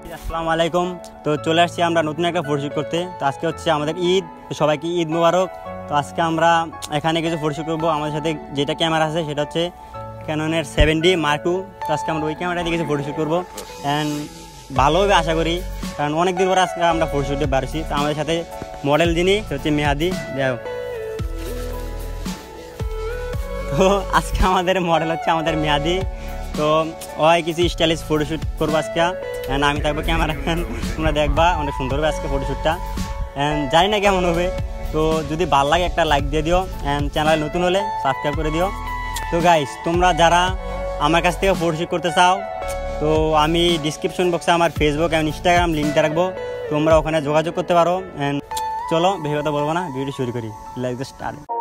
আসসালামু আলাইকুম। তো চলে আসছি আমরা নতুন একটা ফটোশুট করতে। তো আজকে হচ্ছে আমাদের ঈদ, তো সবাইকে ঈদ মুবারক। তো আজকে আমরা এখানে কিছু ফটোশুট করবো। আমাদের সাথে যেটা ক্যামেরা আছে সেটা হচ্ছে ক্যাননের 7D Mark II। তো আজকে আমরা ওই ক্যামেরা দিয়ে কিছু ফটোশুট করবো অ্যান্ড ভালো হবে আশা করি, কারণ অনেক দিন পরে আজকে আমরা ফটোশুটে বাড়ছি। তো আমাদের সাথে মডেল যিনি হচ্ছে মেহাদি। তো আজকে আমাদের মডেল হচ্ছে আমাদের মেহাদি। তো ওই কিছু স্টাইলিশ ফটোশ্যুট করবো আজকে অ্যান্ড আমি থাকবো ক্যামেরাম্যান। তোমরা দেখবা অনেক সুন্দর হবে আজকে ফটোশ্যুটটা অ্যান্ড জানি না কেমন হবে। তো যদি ভালো লাগে একটা লাইক দিয়ে দিও অ্যান্ড চ্যানেল নতুন হলে সাবস্ক্রাইব করে দিও। তো গাইস, তোমরা যারা আমার কাছ থেকে ফটোশ্যুট করতে চাও, তো আমি ডিসক্রিপশন বক্সে আমার ফেসবুক এবং ইনস্টাগ্রাম লিঙ্কটা রাখবো, তোমরা ওখানে যোগাযোগ করতে পারো। অ্যান্ড চলো বেশি কথা বলবো না, ভিডিও শুরু করি। Like the start.